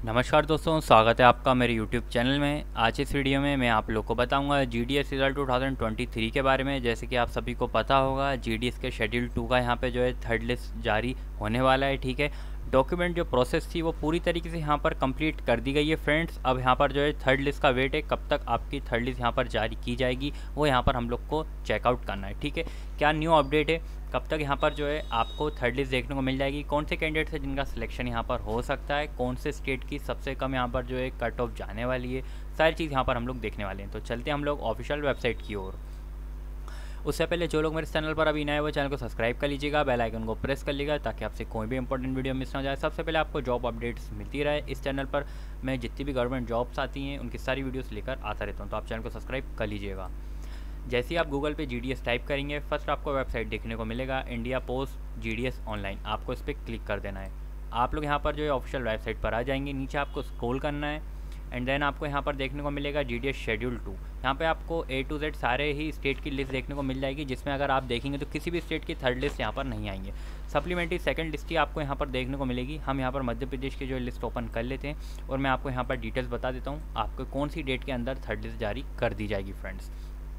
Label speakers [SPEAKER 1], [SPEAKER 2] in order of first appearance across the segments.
[SPEAKER 1] नमस्कार दोस्तों, स्वागत है आपका मेरे YouTube चैनल में। आज इस वीडियो में मैं आप लोग को बताऊंगा GDS रिजल्ट 2023 के बारे में। जैसे कि आप सभी को पता होगा, GDS के शेड्यूल 2 का यहाँ पे जो है थर्ड लिस्ट जारी होने वाला है। ठीक है, डॉक्यूमेंट जो प्रोसेस थी वो पूरी तरीके से यहाँ पर कंप्लीट कर दी गई है फ्रेंड्स। अब यहाँ पर जो है थर्ड लिस्ट का वेट है, कब तक आपकी थर्ड लिस्ट यहाँ पर जारी की जाएगी वो यहाँ पर हम लोग को चेकआउट करना है। ठीक है, क्या न्यू अपडेट है, कब तक यहाँ पर जो है आपको थर्ड लिस्ट देखने को मिल जाएगी, कौन से कैंडिडेट्स हैं जिनका सिलेक्शन यहाँ पर हो सकता है, कौन से स्टेट की सबसे कम यहाँ पर जो है कट ऑफ जाने वाली है, सारी चीज़ यहाँ पर हम लोग देखने वाले हैं। तो चलते हैं हम लोग ऑफिशियल वेबसाइट की ओर। उससे पहले जो लोग मेरे चैनल पर अभी नए हैं वो चैनल को सब्सक्राइब कर लीजिएगा, बेल आइकन को प्रेस कर लीजिएगा ताकि आपसे कोई भी इंपॉर्टेंट वीडियो मिस ना हो जाए। सबसे पहले आपको जॉब अपडेट्स मिलती रहे। इस चैनल पर मैं जितनी भी गवर्नमेंट जॉब्स आती हैं उनकी सारी वीडियोस लेकर आता रहता हूँ, तो आप चैनल को सब्सक्राइब कर लीजिएगा। जैसे ही आप गूगल पे GDS टाइप करेंगे, फर्स्ट आपको वेबसाइट देखने को मिलेगा इंडिया पोस्ट GDS ऑनलाइन। आपको इस पर क्लिक कर देना है। आप लोग यहाँ पर जो है ऑफिशियल वेबसाइट पर आ जाएंगे, नीचे आपको स्क्रॉल करना है एंड देन आपको यहाँ पर देखने को मिलेगा GDS शेड्यूल 2। यहाँ पे आपको A to Z सारे ही स्टेट की लिस्ट देखने को मिल जाएगी, जिसमें अगर आप देखेंगे तो किसी भी स्टेट की थर्ड लिस्ट यहाँ पर नहीं आएंगे। सप्लीमेंट्री सेकंड लिस्ट ही आपको यहाँ पर देखने को मिलेगी। हम यहाँ पर मध्य प्रदेश की जो लिस्ट ओपन कर लेते हैं और मैं आपको यहाँ पर डिटेल्स बता देता हूँ आपको कौन सी डेट के अंदर थर्ड लिस्ट जारी कर दी जाएगी फ्रेंड्स।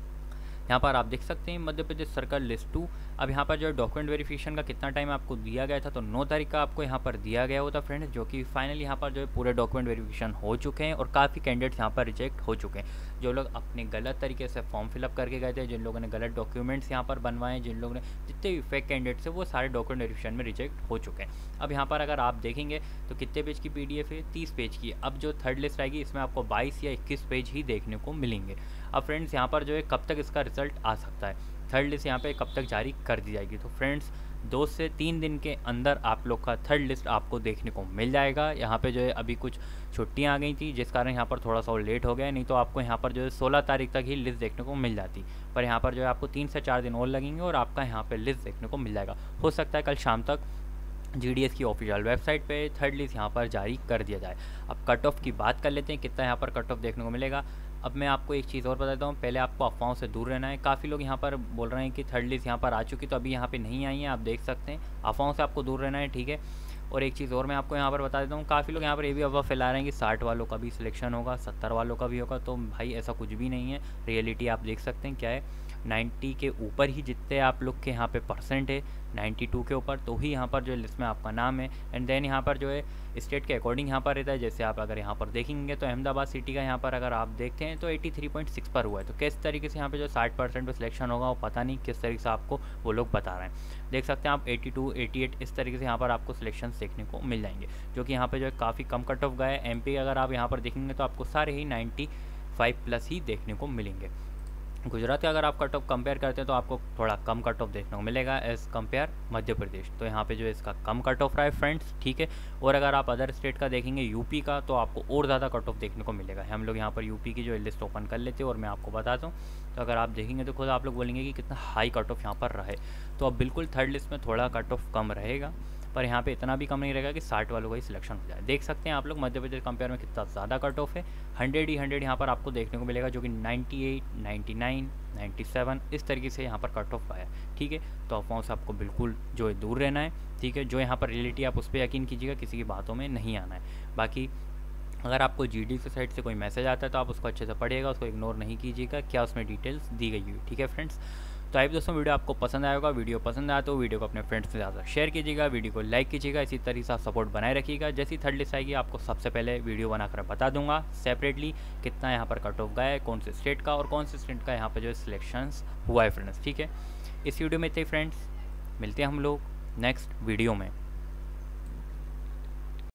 [SPEAKER 1] यहाँ पर आप देख सकते हैं मध्य प्रदेश सर्कल लिस्ट 2। अब यहाँ पर जो है डॉक्यूमेंट वेरिफिकेशन का कितना टाइम आपको दिया गया था, तो 9 तारीख का आपको यहाँ पर दिया गया होता फ्रेंड्स, जो कि फाइनली यहाँ पर जो है पूरे डॉक्यूमेंट वेरिफिकेशन हो चुके हैं और काफ़ी कैंडिडेट्स यहाँ पर रिजेक्ट हो चुके हैं। जो लोग अपने गलत तरीके से फॉर्म फिलअप करके गए थे, जिन लोगों ने गलत डॉक्यूमेंट्स यहाँ पर बनवाए, जिन लोगों ने जितने भी फेक कैंडिडेट्स हैं वो सारे डॉक्यूमेंट वेरिफिकेशन में रिजेक्ट हो चुके हैं। अब यहाँ पर अगर आप देखेंगे तो कितने पेज की PDF है, 30 पेज की। अब जो थर्ड लिस्ट आएगी इसमें आपको 22 या 21 पेज ही देखने को मिलेंगे। अब फ्रेंड्स यहाँ पर जो है कब तक इसका रिजल्ट आ सकता है, थर्ड लिस्ट यहाँ पे कब तक जारी कर दी जाएगी, तो फ्रेंड्स 2 से 3 दिन के अंदर आप लोग का थर्ड लिस्ट आपको देखने को मिल जाएगा। यहाँ पे जो है अभी कुछ छुट्टियाँ आ गई थी जिस कारण यहाँ पर थोड़ा सा और लेट हो गया, नहीं तो आपको यहाँ पर जो है 16 तारीख तक ही लिस्ट देखने को मिल जाती। पर यहाँ पर जो है आपको 3 से 4 दिन और लगेंगे और आपका यहाँ पर लिस्ट देखने को मिल जाएगा। हो सकता है कल शाम तक GDS की ऑफिशियल वेबसाइट पे थर्ड लिस्ट यहाँ पर जारी कर दिया जाए। अब कट ऑफ की बात कर लेते हैं, कितना यहाँ पर कट ऑफ देखने को मिलेगा। अब मैं आपको एक चीज़ और बताता हूँ, पहले आपको अफवाहों से दूर रहना है। काफ़ी लोग यहाँ पर बोल रहे हैं कि थर्ड लिस्ट यहाँ पर आ चुकी, तो अभी यहाँ पे नहीं आई है, आप देख सकते हैं। अफवाहों से आपको दूर रहना है, ठीक है। और एक चीज़ और मैं आपको यहाँ पर बता देता हूँ, काफ़ी लोग यहाँ पर ये भी अफवाह फैला रहे हैं कि 60 वालों का भी सिलेक्शन होगा, 70 वालों का भी होगा। तो भाई ऐसा कुछ भी नहीं है, रियलिटी आप देख सकते हैं क्या है। 90 के ऊपर ही जितने आप लोग के यहाँ पे परसेंट है, 92 के ऊपर, तो ही यहाँ पर जो लिस्ट में आपका नाम है। एंड देन यहाँ पर जो है स्टेट के अकॉर्डिंग यहाँ पर रहता है। जैसे आप अगर यहाँ पर देखेंगे तो अहमदाबाद सिटी का यहाँ पर अगर आप देखते हैं तो 83.6 पर हुआ है। तो किस तरीके से यहाँ पे जो 60% पर सिलेक्शन होगा वो पता नहीं, किस तरीके से आपको वो लोग बता रहे हैं। देख सकते हैं आप 82, 88 इस तरीके से यहाँ पर आपको सिलेक्शन देखने को मिल जाएंगे, जो कि यहाँ पर जो है काफ़ी कम कट ऑफ गए है। MP अगर आप यहाँ पर देखेंगे तो आपको सारे ही 95 प्लस ही देखने को मिलेंगे। गुजरात का अगर आप कट ऑफ कंपेयर करते हैं तो आपको थोड़ा कम कट ऑफ देखने को मिलेगा एज़ कंपेयर मध्य प्रदेश। तो यहाँ पे जो है इसका कम कट ऑफ रहा है फ्रेंड्स, ठीक है। और अगर आप अदर स्टेट का देखेंगे, यूपी का, तो आपको और ज़्यादा कट ऑफ देखने को मिलेगा। हम लोग यहाँ पर यूपी की जो लिस्ट ओपन कर लेते हैं और मैं आपको बताता हूँ। तो अगर आप देखेंगे तो खुद आप लोग बोलेंगे कि कितना हाई कट ऑफ यहाँ पर रहे। तो अब बिल्कुल थर्ड लिस्ट में थोड़ा कट ऑफ कम रहेगा, पर यहाँ पे इतना भी कम नहीं रहेगा कि 60 वालों का ही सिलेक्शन हो जाए। देख सकते हैं आप लोग मध्य प्रदेश कंपेयर में कितना ज़्यादा कट ऑफ है। 100 ही 100 यहाँ पर आपको देखने को मिलेगा, जो कि 98, 99, 97 इस तरीके से यहाँ पर कट ऑफ आया, ठीक है। तो अफवाहों से आपको बिल्कुल जो है दूर रहना है, ठीक है। जो यहाँ पर रियलिटी आप उस पर यकीन कीजिएगा, किसी की बातों में नहीं आना है। बाकी अगर आपको GDS साइट से कोई मैसेज आता है तो आप उसको अच्छे से पढ़िएगा, उसको इग्नोर नहीं कीजिएगा, क्या उसमें डिटेल्स दी गई हुई, ठीक है फ्रेंड्स। तो आई दोस्तों वीडियो आपको पसंद आया होगा। वीडियो पसंद आया तो वीडियो को अपने फ्रेंड्स से ज़्यादा शेयर कीजिएगा, वीडियो को लाइक कीजिएगा। इसी तरीके से आप सपोर्ट बनाए रखिएगा। जैसी थर्ड लिस्ट आएगी आपको सबसे पहले वीडियो बनाकर बता दूंगा सेपरेटली कितना यहाँ पर कट ऑफ गया है, कौन से स्टेट का और कौन से स्टेट का यहाँ पर जो है सिलेक्शंस हुआ है फ्रेंड्स, ठीक है। इस वीडियो में इतने फ्रेंड्स, मिलते हैं हम लोग नेक्स्ट वीडियो में।